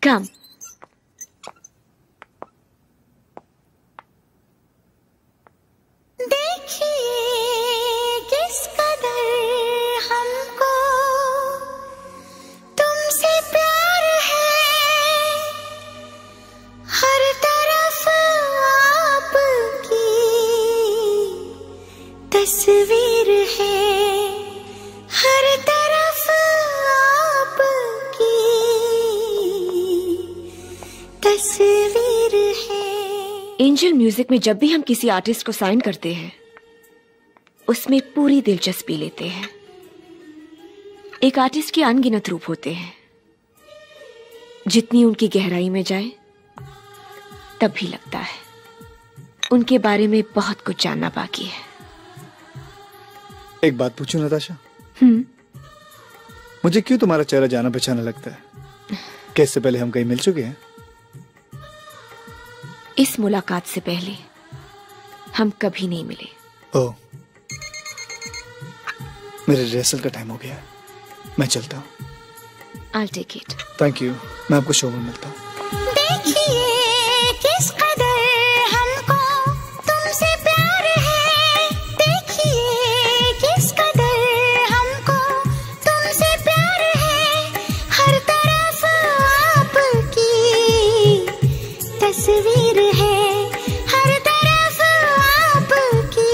Come. तस्वीर है हर तरफ आपकी तस्वीर है। एंजल म्यूजिक में जब भी हम किसी आर्टिस्ट को साइन करते हैं उसमें पूरी दिलचस्पी लेते हैं। एक आर्टिस्ट के अनगिनत रूप होते हैं, जितनी उनकी गहराई में जाए तब भी लगता है उनके बारे में बहुत कुछ जानना बाकी है। एक बात पूछूं नताशा? मुझे क्यों तुम्हारा चेहरा जाना पहचाना लगता है? क्या इससे पहले हम कहीं मिल चुके हैं? इस मुलाकात से पहले हम कभी नहीं मिले। ओह, मेरे रिहर्सल का टाइम हो गया है, मैं चलता हूँ। I'll take it. Thank you, मैं आपको शो में मिलता हूँ। देखिए किस कदर हमको तुमसे प्यार है, देखिए किस कदर हमको तुमसे प्यार है। हर तरफ आपकी तस्वीर है, हर तरफ आपकी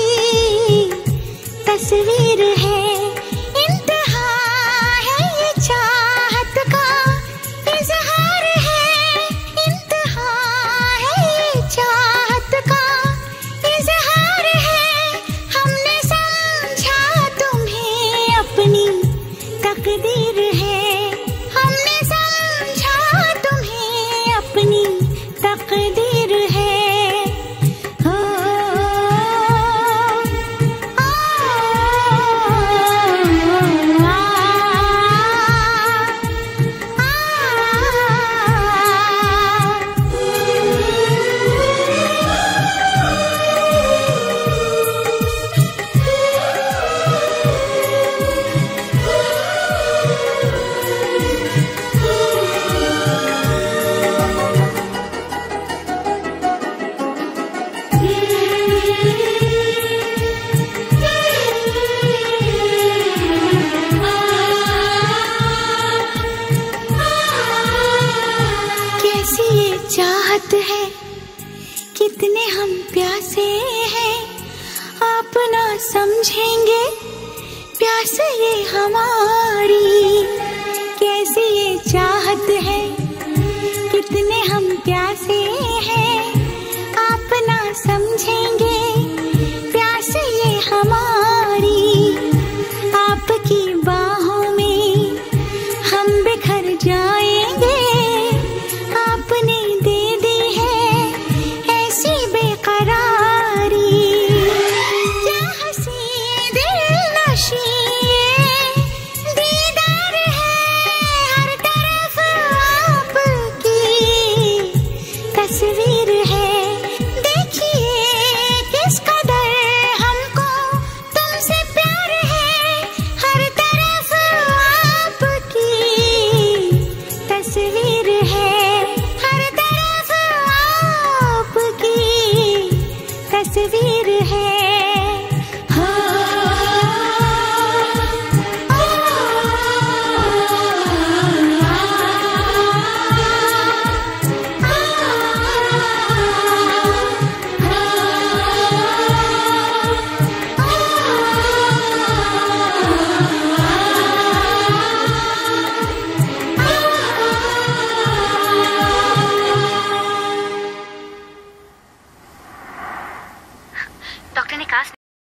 तस्वीर है। इंतहा है ये चाहत का इजहार है, इंतहा है ये चाहत का इजहार है। हमने समझा तुम्हें अपनी तकदीर है, हमने समझा तुम्हें अपनी तकदीर है। हो, कैसी ये चाहत है, कितने हम प्यासे हैं, आप ना समझेंगे प्यास ये हमारी। कैसी ये चाहत है, कितने हम प्यासे हैं, आप ना समझेंगे